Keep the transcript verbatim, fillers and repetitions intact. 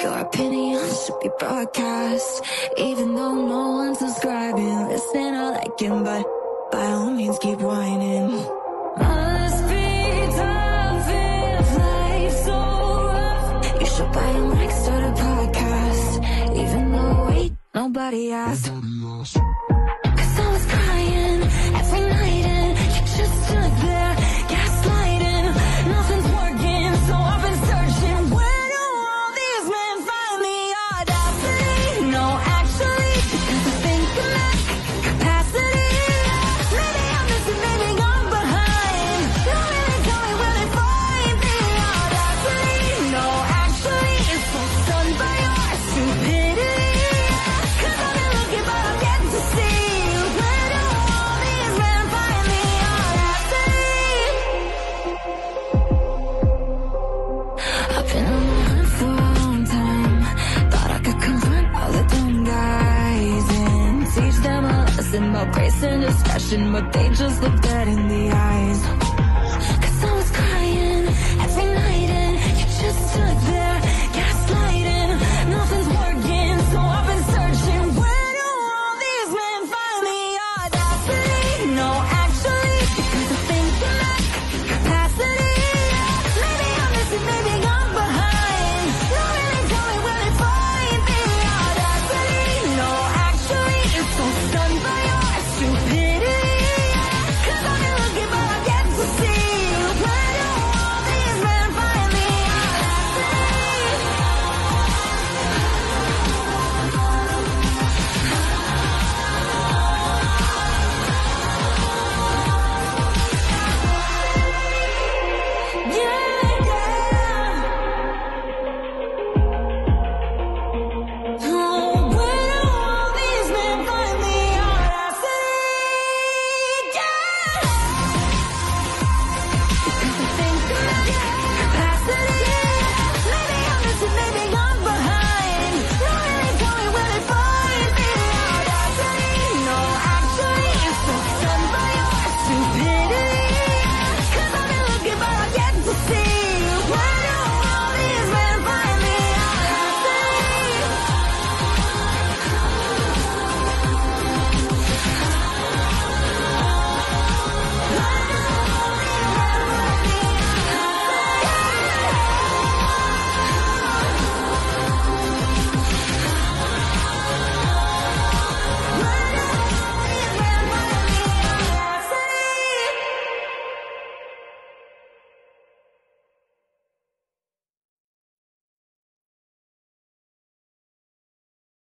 Your opinion should be broadcast, even though no one's subscribing. Listen, I like him, but by all means keep whining. Must be tough if life's so rough. You should buy a mic, start a podcast, even though wait, nobody asked. Cause I was crying every night and you just stood there gaslighting. Nothing's working, so I've been searching. Where do all these men find the audacity? No, actually, because I think I'm at capacity. Maybe I'm missing, maybe I'm behind. Don't really tell me where they find the audacity. No, actually, it's so stunned by your stupidity. Cause I've been looking, but I'm yet to see. Where do all these men find the audacity? I've been on the hunt for a long time. Thought I could confront all the dumb guys and teach them a lesson about grace and discretion, but they just look dead in the eyes. Cause I was crying every night and you just stood there